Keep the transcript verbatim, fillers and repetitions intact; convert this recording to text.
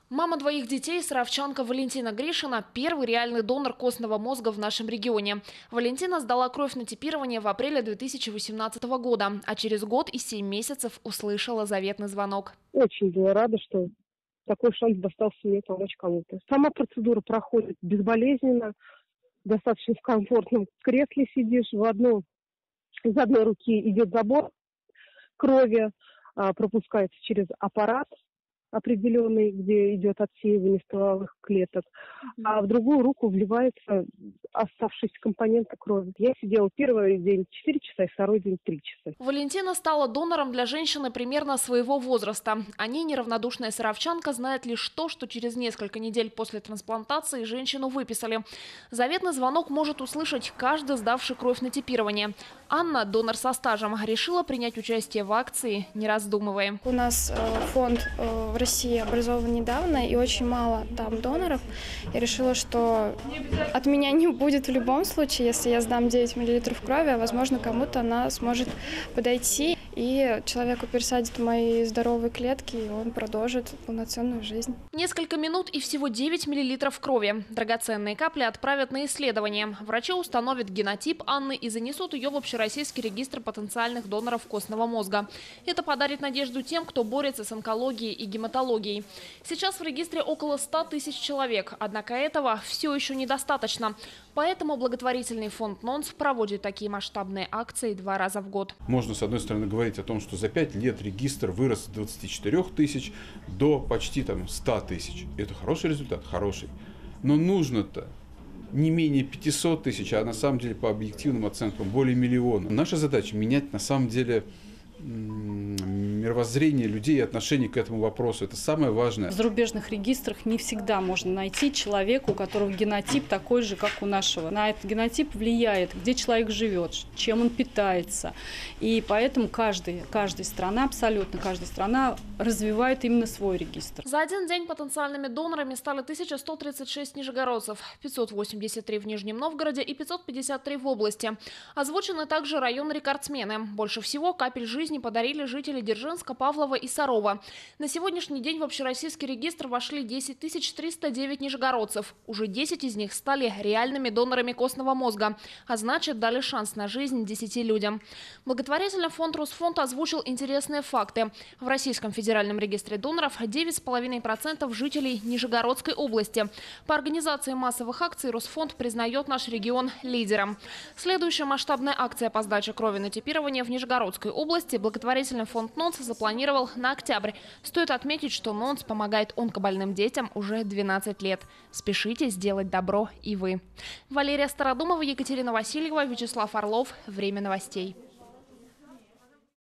Мама двоих детей, саровчанка Валентина Гришина – первый реальный донор костного мозга в нашем регионе. Валентина сдала кровь на типирование в апреле две тысячи восемнадцатого года, а через год и семь месяцев услышала заветный звонок. Очень была рада, что такой шанс достался мне помочь кому-то. Сама процедура проходит безболезненно, достаточно в комфортном кресле сидишь. В одну, из одной руки идет забор крови, пропускается через аппарат определенный, где идет отсеивание стволовых клеток, а в другую руку вливается оставшиеся компоненты крови. Я сидела первый день четыре часа и второй день три часа. Валентина стала донором для женщины примерно своего возраста. О ней неравнодушная саровчанка знает лишь то, что через несколько недель после трансплантации женщину выписали. Заветный звонок может услышать каждый, сдавший кровь на типирование. Анна, донор со стажем, решила принять участие в акции, не раздумывая. У нас э, фонд э, в России образован недавно, и очень мало там доноров. Я решила, что от меня не будет в любом случае, если я сдам девять миллилитров крови, а возможно кому-то она сможет подойти, и человеку пересадят мои здоровые клетки, и он продолжит полноценную жизнь. Несколько минут и всего девять миллилитров крови. Драгоценные капли отправят на исследование. Врачи установят генотип Анны и занесут ее в общероссийский регистр потенциальных доноров костного мозга. Это подарит надежду тем, кто борется с онкологией и гематологией. Сейчас в регистре около ста тысяч человек, однако этого все еще недостаточно. Поэтому благотворительный фонд НОНС проводит такие масштабные акции два раза в год. Можно, с одной стороны, говорить о том, что за пять лет регистр вырос с двадцати четырёх тысяч до почти там, ста тысяч. Это хороший результат, хороший. Но нужно-то не менее пятисот тысяч, а на самом деле по объективным оценкам более миллиона. Наша задача менять на самом деле мировоззрение людей и отношение к этому вопросу. Это самое важное. В зарубежных регистрах не всегда можно найти человека, у которого генотип такой же, как у нашего. На этот генотип влияет, где человек живет, чем он питается. И поэтому каждый, каждая страна, абсолютно каждая страна развивает именно свой регистр. За один день потенциальными донорами стали тысяча сто тридцать шесть нижегородцев, пятьсот восемьдесят три в Нижнем Новгороде и пятьсот пятьдесят три в области. Озвучены также районы-рекордсмены. Больше всего капель жизни подарили жители Дзержинска, Павлова и Сарова. На сегодняшний день в общероссийский регистр вошли десять тысяч триста девять нижегородцев. Уже десять из них стали реальными донорами костного мозга, а значит, дали шанс на жизнь десяти людям. Благотворительный фонд Росфонд озвучил интересные факты. В Российском федеральном регистре доноров девять с половиной процентов жителей Нижегородской области. По организации массовых акций Росфонд признает наш регион лидером. Следующая масштабная акция по сдаче крови на типирование в Нижегородской области благотворительный фонд НОНС запланировал на октябрь. Стоит отметить, что НОНС помогает онкобольным детям уже двенадцать лет. Спешите сделать добро и вы. Валерия Стародумова, Екатерина Васильева, Вячеслав Орлов. Время новостей.